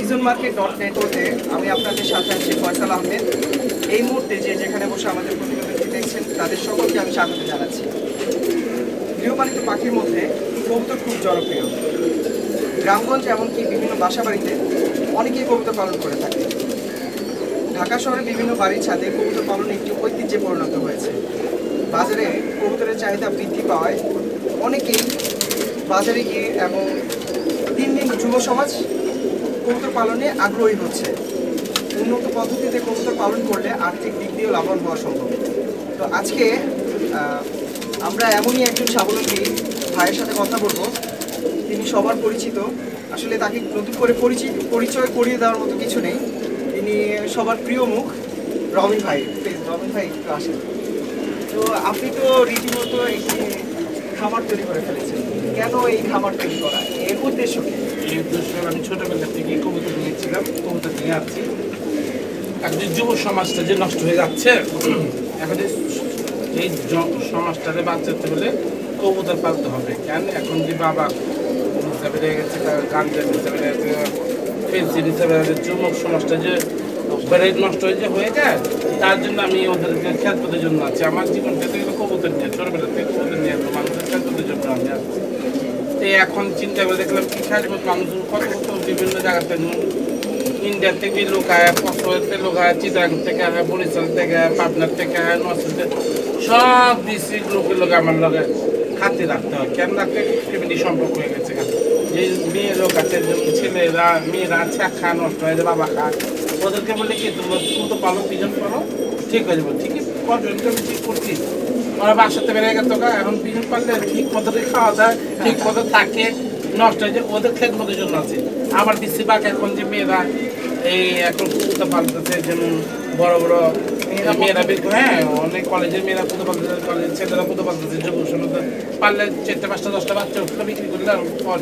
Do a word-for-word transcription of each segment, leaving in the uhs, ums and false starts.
Season market dot নেটওয়ার্কে আমি আপনাদের সাথে আছি ফয়সাল আহমেদ। এই মুহূর্তে যে যেখানে বসে আমাদের প্রতিবেদনটি দেখছেন তাদের সকলকে আমি স্বাগত জানাচ্ছি। গৃহপালিত পাখির মধ্যে কবুতর খুব জনপ্রিয়। গ্রামগঞ্জ এমনকি বিভিন্ন বাসাবাড়িতে অনেকেই কবুতর পালন করে থাকে। ঢাকা শহরে বিভিন্ন বাড়ির ছাদে কবুতর পালন একটি ঐতিহ্যে পরিণত হয়েছে। বাজারে কবুতরের চাহিদা বৃদ্ধি পাওয়ায় অনেকেই বাজারে গিয়ে এবং দিন দিন যুব সমাজ কবুতর পালনে আগ্রহী হচ্ছে। উন্নত পদ্ধতিতে কবুতর পালন করলে আর্থিক দিক দিয়েও লাভবান হওয়া সম্ভব। তো আজকে আমরা এমনই একজন স্বাবলম্বী ভাইয়ের সাথে কথা বলবো। তিনি সবার পরিচিত, আসলে তাকে নতুন করে পরিচিত পরিচয় করিয়ে দেওয়ার মতো কিছু নেই। তিনি সবার প্রিয় মুখ, রবিন ভাই। রবিন ভাই একটু আসেন। তো আপনি তো রীতিমতো একটি খামার তৈরি করে ফেলেছেন। কেন এই খামার তৈরি করা, এর উদ্দেশ্য কি? এই উদ্দেশ্য আমি ছোটবেলা থেকে কবুতর নিয়েছিলাম, কবুতর নিয়ে আসছি। এখন যে যুব সমাজটা যে নষ্ট হয়ে যাচ্ছে, এখন এই সমাজটাকে বাঁচাতে হলে কবুতর পালতে হবে। কেন এখন যে বাবা হিসাবে রয়ে গেছে, গাঞ্জা হিসাবে রয়ে গেছে, পেন্সিল হিসাবে যুবক সমাজটা যে বেড়ে নষ্ট হয়ে যে হয়ে যায়, তার জন্য আমি ওদেরকে খেলপথের জন্য আছি। আমার জীবনটা থেকে কবুতর নিয়ে ছোটবেলা থেকে কবুতর নিয়ে আসবো, মানুষের খেলপথের জন্য আমি আসছি। এই এখন চিন্তা করে দেখলাম কি খাসবো, মানুষ কত কত বিভিন্ন জায়গাতে ইন্ডিয়া থেকে লোক আয়, কক্সবাজার লোক আয়, চিটাগাং থেকে আয়, বরিশাল থেকে আয়, পাবনার থেকে আয়, নরসিংদী থেকে, সব ডিস্ট্রিক্ট লোকের লোক আমার লগে খাতে রাখতে হয়। কেন রাখতে ফ্যামিলি সম্পর্ক হয়ে গেছে। যে মেয়ে লোক আছে, ছেলেরা মেয়েরা ছ্যাঁকা নষ্ট হয়ে যায়, বাবা খায়, ওদেরকে বলে কি তোমরা তুমি তো পালো, পিজন পালো, ঠিক হয়ে যাবো। ঠিকই কজনকে আমি ঠিক করছি, ওরা বাসাতে বেড়ে গেছে, এখন পিজন পারলে ঠিক মতো খাওয়া দাওয়া ঠিক মতো থাকে, নষ্ট হয়ে যায়, ওদের খেদমতের জন্য আছে। আবার বেশিরভাগ এখন যে মেয়েরা এই এখন কুকুরটা পালতেছে, যেমন বড় বড় মেয়েরা বের করে, হ্যাঁ অনেক কলেজের মেয়েরা পুতো পালতেছে, কলেজের ছেলেরা পুতো পালতেছে, যুব সমাজ পারলে চারটে পাঁচটা দশটা বাচ্চা ওটা বিক্রি করলে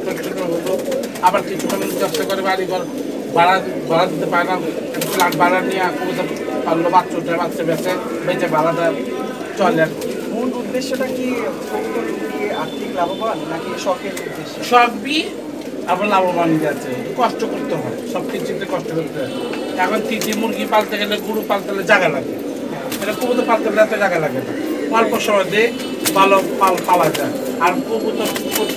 হতো। আবার কিছুক্ষণ ব্যবসা করে বাড়ি ঘর ভাড়া ভাড়া দিতে পারে না, ফ্ল্যাট ভাড়া নিয়ে কবুতর পারলো, বাচ্চা ওটা বাচ্চা বেঁচে বেঁচে ভাড়াটা চলে। আর মূল উদ্দেশ্যটা কি কবুতর দিয়ে আর্থিক লাভবান নাকি শখের উদ্দেশ্য? সবই আবার লাভবান যাচ্ছে, কষ্ট করতে হয়, সব কিছুতে কষ্ট করতে হয়। এখন তিতি মুরগি পালতে গেলে, গরু পালতে গেলে জায়গা লাগে, এটা কবুতর পালতে গেলে এত জায়গা লাগে না, অল্প সময় দিয়ে ভালো পাল পালা যায়। আর কবুতর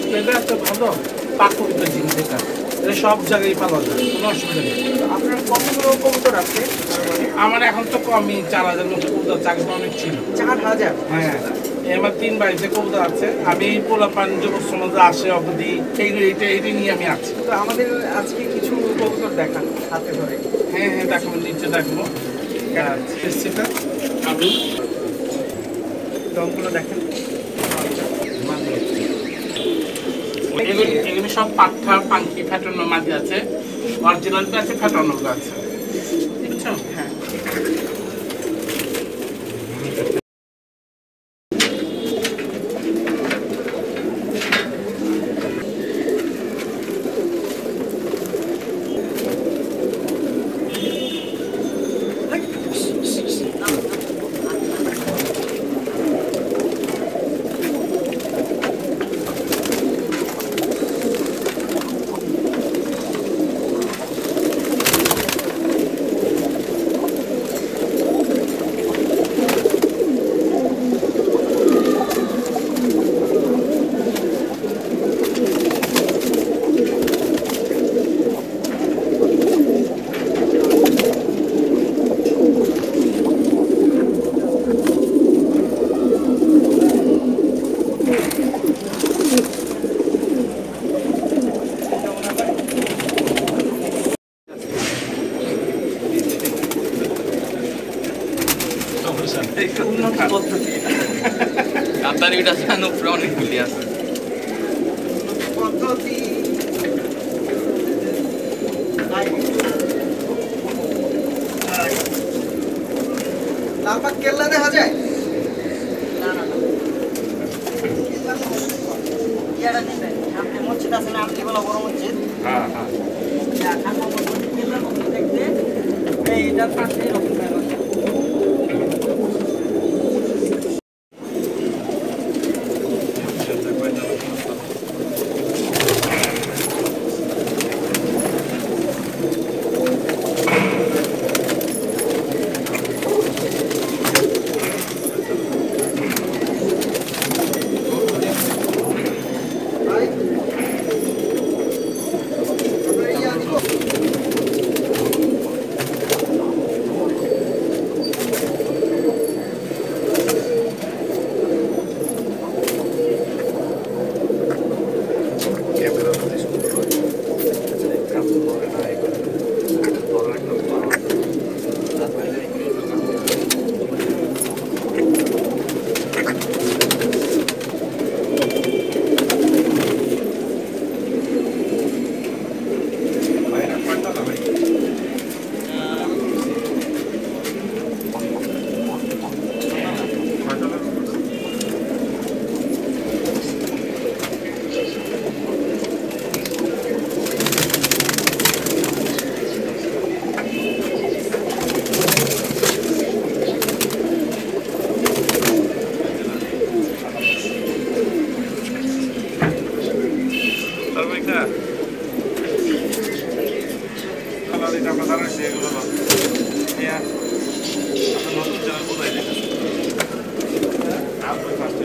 এত ভালো প্রাকৃতিক জিনিস, এটা এটা সব জায়গায় পাওয়া যায়, কোনো অসুবিধা নেই। আপনার কতগুলো কবুতর আছে? আমার এখন তো কমই, চার হাজার মতো কবুতর, চাকরি অনেক ছিল। চার হাজার? হ্যাঁ, আমার তিন বাড়িতে কবুতর আছে। আমি পোলাপান যুবক সমাজে আসে অবধি এইগুলো এইটা এইটা নিয়ে আমি আছি। তো আমাদের আজকে কিছু কবুতর দেখান হাতে ধরে। হ্যাঁ হ্যাঁ দেখবো, নিচে দেখবো। আমি রঙগুলো দেখেন। এগুলি সব পাঠা পাঙ্কি ফ্যাটানো মাঝে আছে, অরিজিনাল আছে, ফ্যাটানো আছে, বুঝছো? হ্যাঁ আপনার এটা জানো উপরে অনেকগুলি আছে পদ্ধতি। লালবাগ কেল্লা দেখা যায়? মসজিদ আছে না, আপনি বলা বড় মসজিদ, হ্যাঁ হ্যাঁ দেখতে এইটার পাশে রকম আপনার ধারণা হচ্ছে এগুলো আপনার নতুন চ্যানেল কোথায় দেখেছেন? আপনি ফার্স্টে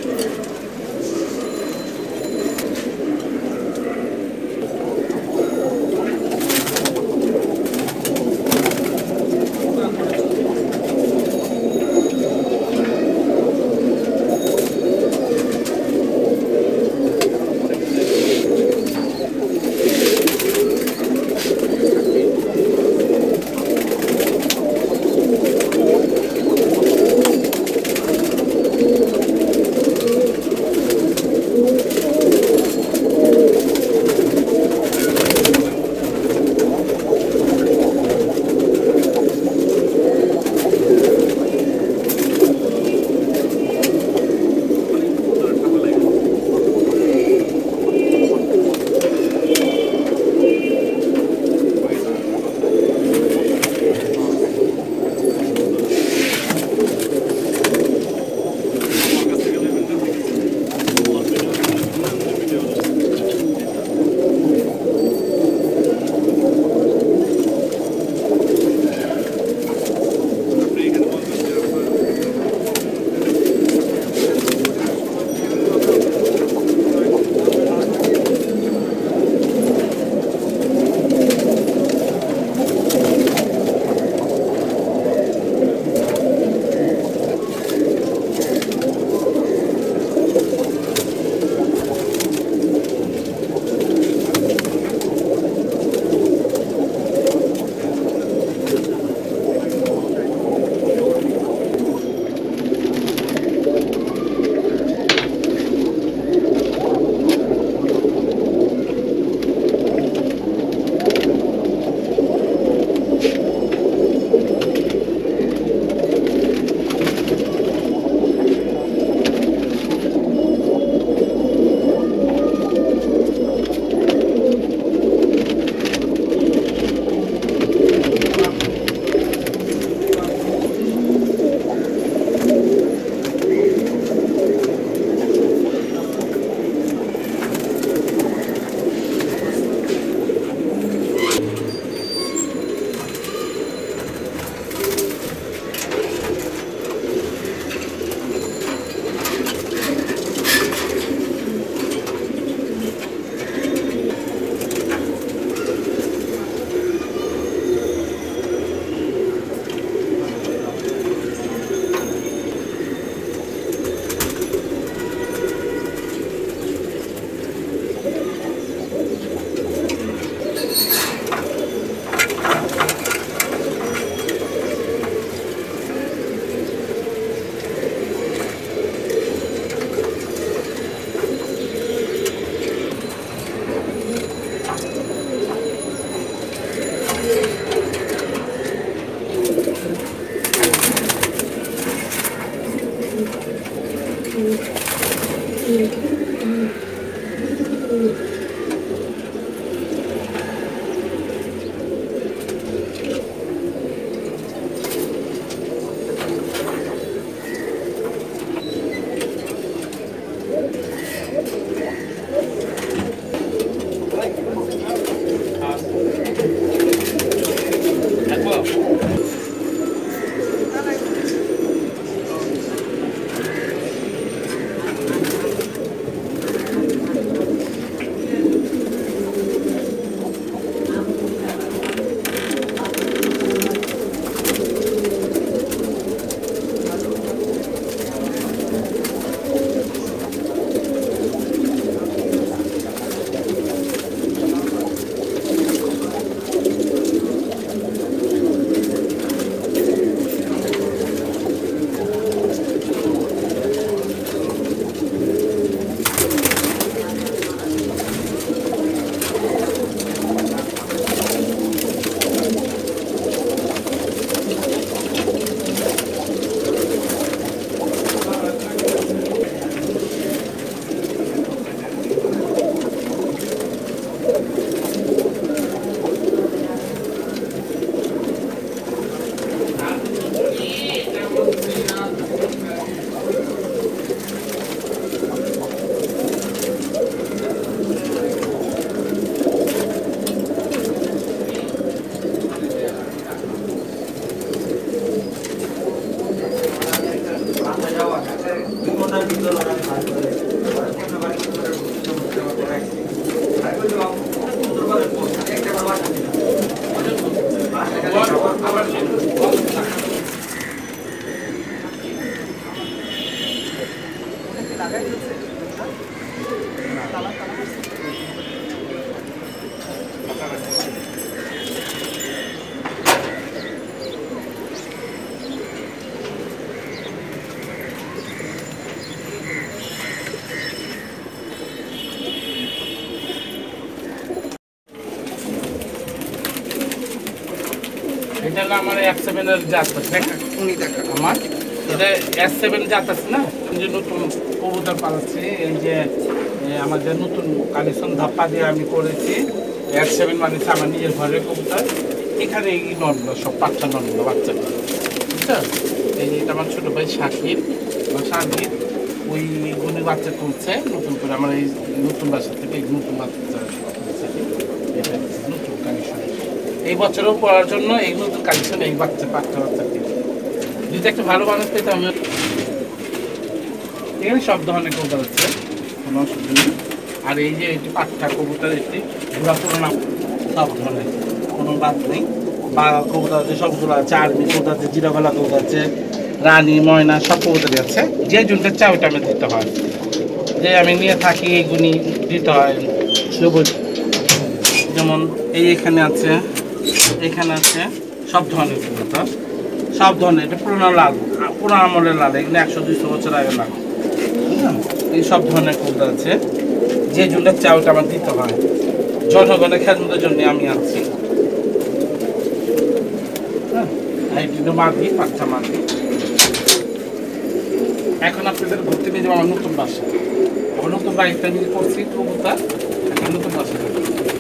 এটা হলো আমার এফ সেভেন এর জাত দেখা উনি দেখান। আমার এটা এস সেভেন জাত আছে না, এই যে নতুন কবুতর পালাচ্ছি, এই যে এ, আমাদের নতুন কালেকশন ধাপ্পা দিয়ে আমি করেছি এস সেভেন মানে হচ্ছে আমার নিজের ঘরের কবুতর। এখানে এই নটগুলো সব বাচ্চা নটগুলো বাচ্চা, বুঝছো? এই যে এটা আমার ছোটো ভাই শাকিব বা শাকিব, ওই গুলি বাচ্চা তুলছে নতুন করে আমার এই নতুন বাচ্চা থেকে এই নতুন বাচ্চা তুলছে। এটা নতুন কালেকশন এই বছরও পড়ার জন্য এই নতুন কালেকশন এই বাচ্চা বাচ্চা বাচ্চা থেকে যদি একটা ভালো মানুষ পেতে আমি এখানে সব ধরনের কবুতর আছে, কোনো অসুবিধা নেই। আর এই যে এটি পাট্টা কবুতর, একটি ঘোরা পুরোনো সব ধরনের কোনো বাদ নেই। বা কবুতর আছে সবগুলো আছে, আর্মি কবুতর আছে, জিরাগলা কবুতর আছে, রানী ময়না সব কবুতরই আছে। যে জুনটা চাই ওইটা আমি দিতে হয়, যে আমি নিয়ে থাকি এইগুলি দিতে হয় সবুজ। যেমন এই এখানে আছে, এখানে আছে সব ধরনের কবুতর, সব ধরনের। এটা পুরোনো লাল, পুরোনো আমলের লাল, এগুলো একশো দুইশো বছর আগে লাল, বুঝলাম? এই সব ধরনের কবুতর আছে। যে জুনটা চাই ওটা আমার দিতে হয়, জনগণের খেদমতের জন্য আমি আছি। হ্যাঁ, এই কিন্তু মাদি, বাচ্চা মাদি। এখন আপনাদের ঘুরতে নিয়ে যাবো আমার নতুন বাসা। আমার নতুন বাড়িতে আমি করছি কবুতর, এখন নতুন বাসা।